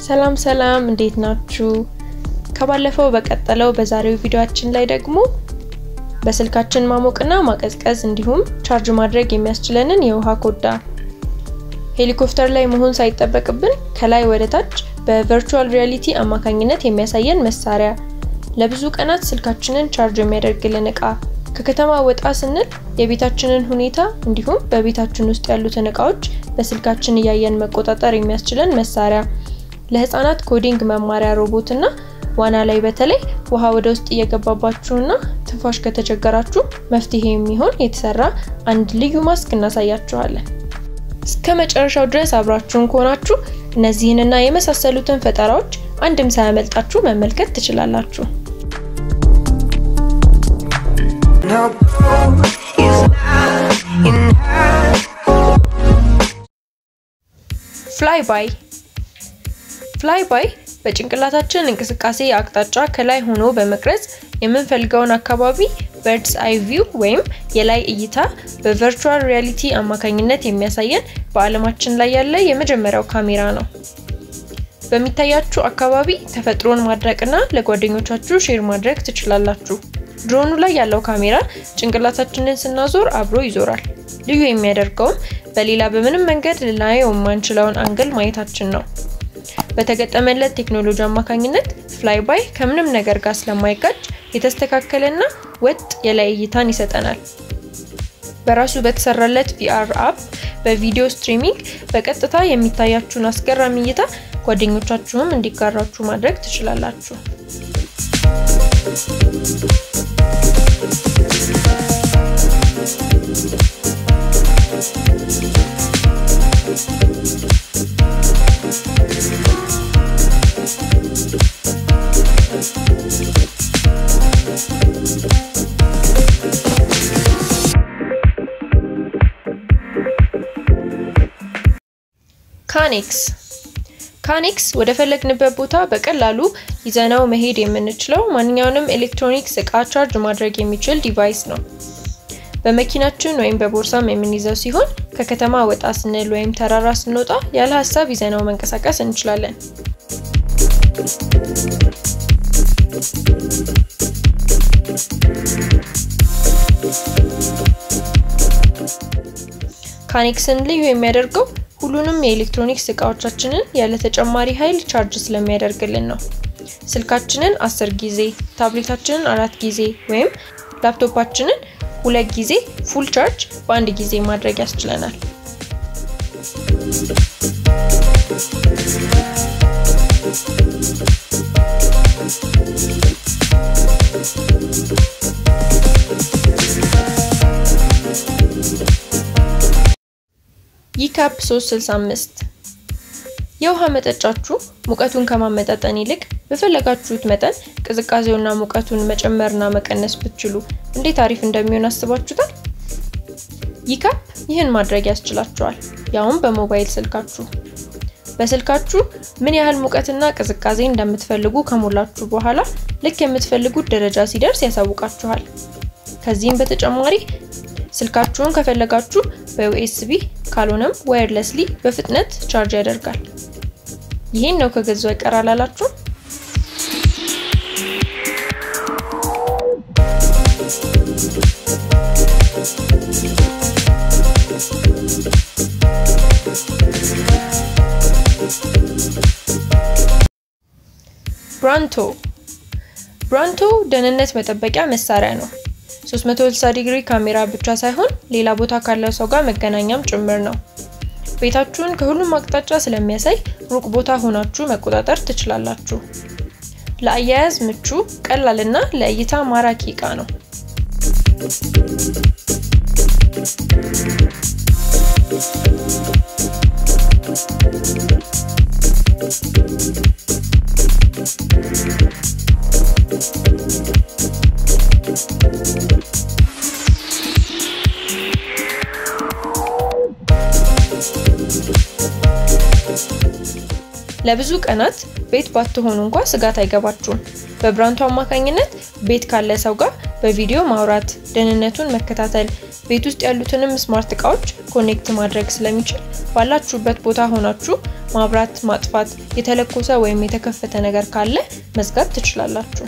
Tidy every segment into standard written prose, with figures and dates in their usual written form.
ሰላም እንዴት ናችሁ? ከባለፈው በቀጠለው በዛሬው ቪዲዎአችን ላይ ደግሞ በስልካችን ማሞቅና ማቀዝቀዝ እንዲሁም ቻርጅ ማድረግ የሚያስችለንን የውሃ ኮዳ ሄሊኮፕተር ላይ መሆን ሳይጠበቅብን ከላይ ወደ ታች በቨርቹአል ሪአሊቲ አማካኝነት የሚያሳየን መሳሪያ ለብዙ ቀናት ስልካችንን ቻርጅ የሚያደርግልን እቃ ከከተማ ወጣ ስንል የቤታችንን ሁኔታ እንዲሁም በቤታችን ውስጥ ያሉትን እቃዎች በስልካችን እያየን መቆጣጠር የሚያስችለን መሳሪያ ለህጻናት ኮዲንግ መማሪያ ሮቦትና ዋና ላይ በተለይ ውሃ ወደ ውስጥ እየገባባችሁና ትንፋሽ ከተቸገራቹ መፍትሀ የሚሆን የተሰራ አንድ ልዩ ማስክ እናሳያችኋለን። እስከመጨረሻው ድረስ አብራችሁን ከሆናችሁ እነዚህንና የመሳሰሉትን ፈጠራዎች አንድም ሳያመልጣችሁ መመልከት ትችላላችሁ። ፍላይ ባይ በጭንቅላታችን እንቅስቃሴ አቅጣጫ ከላይ ሆኖ በመቅረጽ የምንፈልገውን አካባቢ በርድስ አይ ቪው ወይም የላይ እይታ በቨርቹአል ሪአሊቲ አማካኝነት የሚያሳየን በአለማችን ላይ ያለ የመጀመሪያው ካሜራ ነው። በሚታያችሁ አካባቢ ተፈጥሮን ማድረቅና ለጓደኞቻችሁ ሼር ማድረግ ትችላላችሁ። ድሮኑ ላይ ያለው ካሜራ ጭንቅላታችንን ስናዞር አብሮ ይዞራል። ልዩ የሚያደርገውም በሌላ በምንም መንገድ ልናየው የማንችለውን አንግል ማየታችን ነው። በተገጠመለት ቴክኖሎጂ አማካኝነት ፍላይ ባይ ከምንም ነገር ጋር ስለማይጋጭ የተስተካከለና ወጥ የላይ እይታን ይሰጠናል። በራሱ በተሰራለት VR አፕ በቪዲዮ ስትሪሚንግ በቀጥታ የሚታያችሁን አስገራሚ እይታ ጓደኞቻችሁም እንዲጋራችሁ ማድረግ ትችላላችሁ። ካኔክስ ወደ ፈለግንበት ቦታ በቀላሉ ይዘናው መሄድ የምንችለው ማንኛውንም ኤሌክትሮኒክስ እቃ ቻርጅ ማድረግ የሚችል ዲቫይስ ነው። በመኪናችን ወይም በቦርሳም የምንይዘው ሲሆን ከከተማ ወጣ ስንል ወይም ተራራ ስንወጣ ያለ ሐሳብ ይዘናው መንቀሳቀስ እንችላለን። ካኔክስን ልዩ የሚያደርገው ሁሉንም የኤሌክትሮኒክስ እቃዎቻችንን ያለ ተጨማሪ ኃይል ቻርጅ ስለሚያደርግልን ነው። ስልካችንን 10 ጊዜ፣ ታብሌታችንን 4 ጊዜ ወይም ላፕቶፓችንን 2 ጊዜ ፉል ቻርጅ በአንድ ጊዜ ማድረግ ያስችለናል። ይካፕ 365 የውሃ መጠጫችሁ ሙቀቱን ከማመጣጠን ይልቅ በፈለጋችሁት መጠን ቅዝቃዜውና ሙቀቱን መጨመርና መቀነስ ብትችሉ እንዴት አሪፍ እንደሚሆን አስባችሁታል? ይካፕ ይህን ማድረግ ያስችላችኋል፣ ያውም በሞባይል ስልካችሁ። በስልካችሁ ምን ያህል ሙቀትና ቅዝቃዜ እንደምትፈልጉ ከሞላችሁ በኋላ ልክ የምትፈልጉት ደረጃ ሲደርስ ያሳውቃችኋል። ከዚህም በተጨማሪ ስልካችሁን ከፈለጋችሁ በዩኤስቢ ካልሆነም ዋየርለስሊ በፍጥነት ቻርጅ ያደርጋል። ይሄን ነው ከገዛው ይቀራል አላችሁ? ብራንቶ ደህንነት መጠበቂያ መሳሪያ ነው። 360 ዲግሪ ካሜራ ብቻ ሳይሆን ሌላ ቦታ ካለው ሰው ጋር መገናኛም ጭምር ነው። ቤታችሁን ከሁሉም አቅጣጫ ስለሚያሳይ ሩቅ ቦታ ሆናችሁ መቆጣጠር ትችላላችሁ። ለአያያዝ ምቹ፣ ቀላልና ለእይታ ማራኪ እቃ ነው። ለብዙ ቀናት ቤት ባትሆኑ እንኳን ስጋት አይገባችሁም። በብራንቶ አማካኝነት ቤት ካለ ሰው ጋር በቪዲዮ ማውራት፣ ደህንነቱን መከታተል፣ ቤት ውስጥ ያሉትንም ስማርት እቃዎች ኮኔክት ማድረግ ስለሚችል ባላችሁበት ቦታ ሆናችሁ ማብራት ማጥፋት የተለኮሰ ወይም የተከፈተ ነገር ካለ መዝጋት ትችላላችሁ።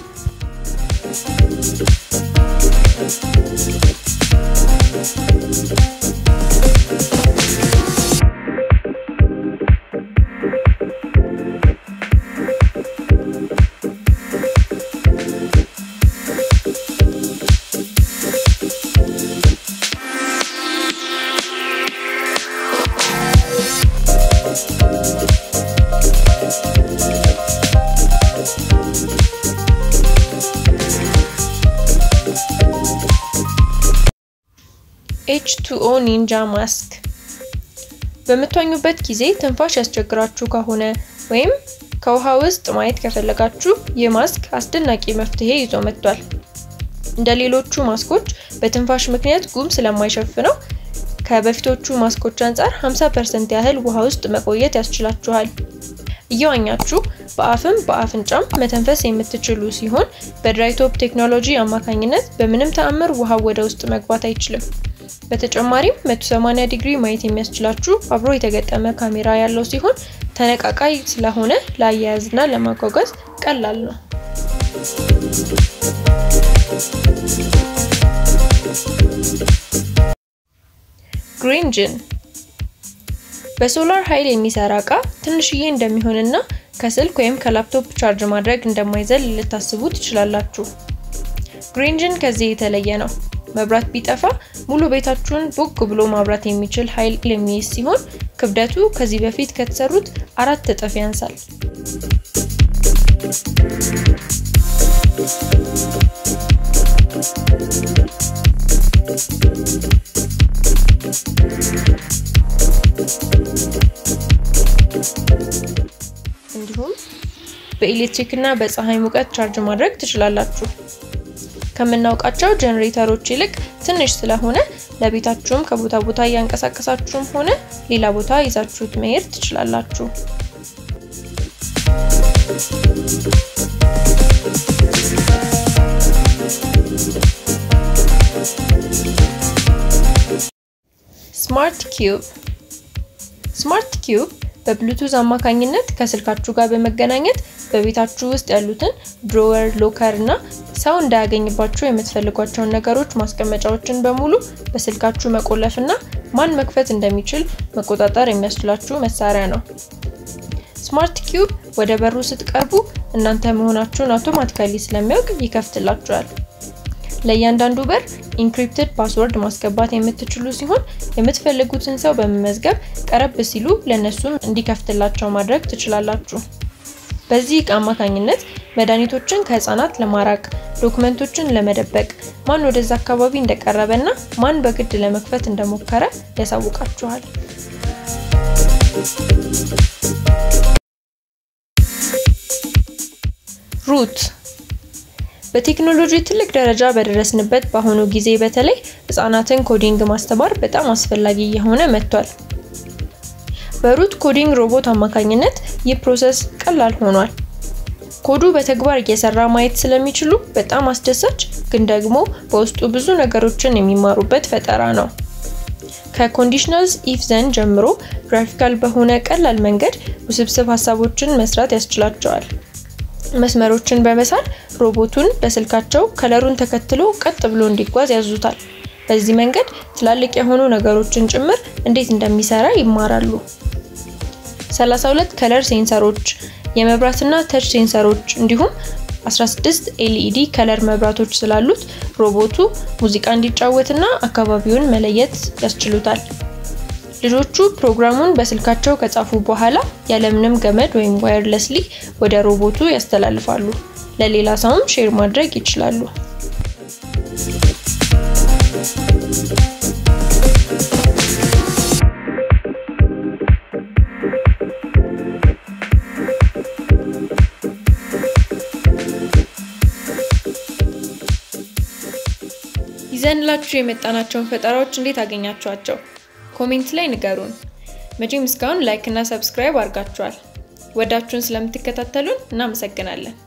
H2O ኒንጃ ማስክ በመቷኙበት ጊዜ ትንፋሽ ያስቸግራችሁ ከሆነ ወይም ከውሃ ውስጥ ማየት ከፈለጋችሁ የማስክ አስደናቂ መፍትሄ ይዞ መጥቷል። እንደሌሎቹ ማስኮች በትንፋሽ ምክንያት ጉም ስለማይሸፍነው ከበፊቶቹ ማስኮች አንፃር 50% ያህል ውሃ ውስጥ መቆየት ያስችላችኋል። እየዋኛችሁ በአፍም በአፍንጫም መተንፈስ የምትችሉ ሲሆን በድራይቶፕ ቴክኖሎጂ አማካኝነት በምንም ተአምር ውሃ ወደ ውስጥ መግባት አይችልም። በተጨማሪም 180 ዲግሪ ማየት የሚያስችላችሁ አብሮ የተገጠመ ካሜራ ያለው ሲሆን ተነቃቃይ ስለሆነ ለአያያዝና ለማጓጓዝ ቀላል ነው። ግሪን ጂን በሶላር ኃይል የሚሰራ እቃ ትንሽዬ እንደሚሆንና ከስልክ ወይም ከላፕቶፕ ቻርጅ ማድረግ እንደማይዘል ልታስቡ ትችላላችሁ። ግሪን ጂን ከዚህ የተለየ ነው። መብራት ቢጠፋ ሙሉ ቤታችሁን ቦግ ብሎ ማብራት የሚችል ኃይል የሚይዝ ሲሆን ክብደቱ ከዚህ በፊት ከተሰሩት 4 እጥፍ ያንሳል። እንዲሁም በኤሌክትሪክና በፀሐይ ሙቀት ቻርጅ ማድረግ ትችላላችሁ። ከምናውቃቸው ጀነሬተሮች ይልቅ ትንሽ ስለሆነ ለቤታችሁም ከቦታ ቦታ ያንቀሳቀሳችሁም ሆነ ሌላ ቦታ ይዛችሁት መሄድ ትችላላችሁ። ስማርት ኪዩብ በብሉቱዝ አማካኝነት ከስልካችሁ ጋር በመገናኘት በቤታችሁ ውስጥ ያሉትን ድሮወር፣ ሎከር እና ሰው እንዳያገኝባችሁ የምትፈልጓቸውን ነገሮች ማስቀመጫዎችን በሙሉ በስልካችሁ መቆለፍና ማን መክፈት እንደሚችል መቆጣጠር የሚያስችላችሁ መሳሪያ ነው። ስማርት ኪዩብ ወደ በሩ ስትቀርቡ እናንተ መሆናችሁን አውቶማቲካሊ ስለሚያውቅ ይከፍትላችኋል። ለእያንዳንዱ በር ኢንክሪፕትድ ፓስወርድ ማስገባት የምትችሉ ሲሆን የምትፈልጉትን ሰው በመመዝገብ ቀረብ ሲሉ ለነሱም እንዲከፍትላቸው ማድረግ ትችላላችሁ። በዚህ እቃ አማካኝነት መድኃኒቶችን ከህጻናት ለማራቅ፣ ዶክመንቶችን ለመደበቅ፣ ማን ወደዛ አካባቢ እንደቀረበና ማን በግድ ለመክፈት እንደሞከረ ያሳውቃችኋል። ሩት በቴክኖሎጂ ትልቅ ደረጃ በደረስንበት በአሁኑ ጊዜ በተለይ ህጻናትን ኮዲንግ ማስተማር በጣም አስፈላጊ የሆነ መጥቷል። በሩት ኮዲንግ ሮቦት አማካኝነት ይህ ፕሮሰስ ቀላል ሆኗል። ኮዱ በተግባር እየሰራ ማየት ስለሚችሉ በጣም አስደሳች ግን ደግሞ በውስጡ ብዙ ነገሮችን የሚማሩበት ፈጠራ ነው። ከኮንዲሽናልስ ኢፍ ዘን ጀምሮ ግራፊካል በሆነ ቀላል መንገድ ውስብስብ ሐሳቦችን መስራት ያስችላቸዋል። መስመሮችን በመሳል ሮቦቱን በስልካቸው ከለሩን ተከትሎ ቀጥ ብሎ እንዲጓዝ ያዙታል። በዚህ መንገድ ትላልቅ የሆኑ ነገሮችን ጭምር እንዴት እንደሚሰራ ይማራሉ። 32 ከለር ሴንሰሮች፣ የመብራትና ተች ሴንሰሮች እንዲሁም 16 ኤልኢዲ ከለር መብራቶች ስላሉት ሮቦቱ ሙዚቃ እንዲጫወትና አካባቢውን መለየት ያስችሉታል። ልጆቹ ፕሮግራሙን በስልካቸው ከጻፉ በኋላ ያለምንም ገመድ ወይም ዋየርለስሊ ወደ ሮቦቱ ያስተላልፋሉ። ለሌላ ሰውም ሼር ማድረግ ይችላሉ። ይዘንላችሁ የመጣናቸውን ፈጠራዎች እንዴት አገኛችኋቸው? ኮሜንት ላይ ንገሩን። መቼም እስካሁን ላይክ እና ሰብስክራይብ አድርጋችኋል። ወዳችሁን ስለምትከታተሉን እናመሰግናለን።